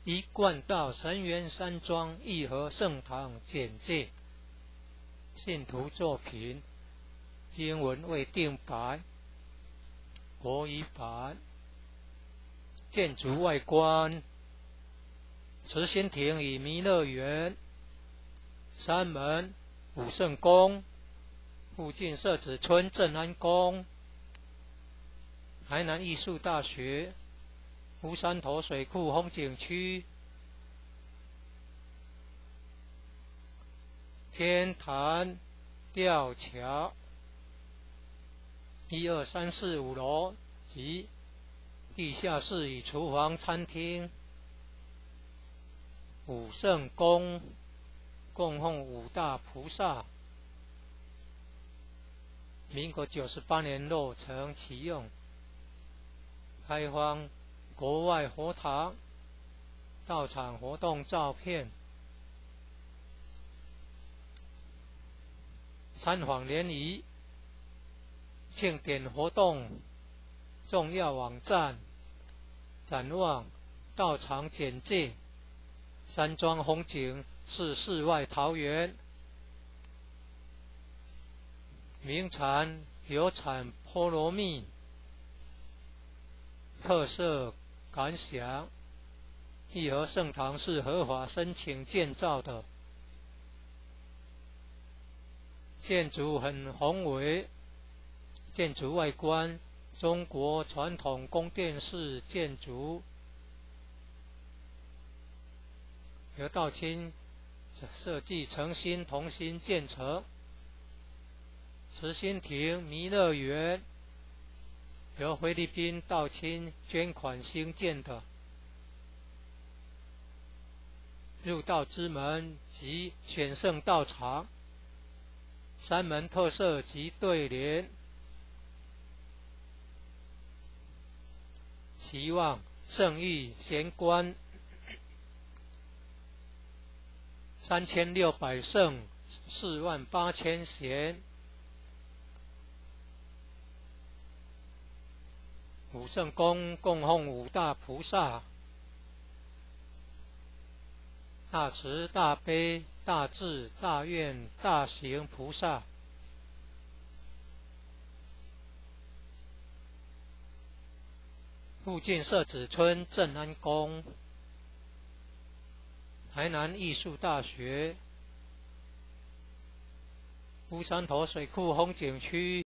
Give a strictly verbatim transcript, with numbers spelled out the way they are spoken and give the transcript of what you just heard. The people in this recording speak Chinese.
一贯道神源山庄义和圣堂简介。信徒作品，英文未定版，国语版。建筑外观：慈心亭与弥勒园，山门武圣宫，附近社子村正安宫，台南艺术大学，乌山头水库风景区，天坛吊桥，一二三四五楼及地下室与厨房、餐厅。武圣宫供奉五大菩萨，民国九十八年落成启用，开放国外佛堂到场活动照片。参访联谊庆典活动重要网站，展望到场简介。山庄风景是世外桃源，名产有产菠萝蜜，特色感想：义和圣堂是合法申请建造的，建筑很宏伟，建筑外观中国传统宫殿式建筑，由道清设计诚心同心建成。慈心亭弥勒园由菲律宾道清捐款兴建的，入道之门及选圣道场，山门特色及对联，期望圣域贤官，三千六百圣，四万八千贤。武圣宫供奉五大菩萨，大慈大悲大智大愿大行菩萨。附近社子村正安宫，台南艺术大学，乌山头水库风景区。